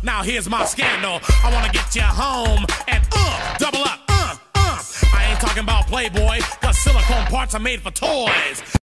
Now here's my scandal. I wanna get you home and double up. I ain't talking about Playboy, cause silicone parts are made for toys.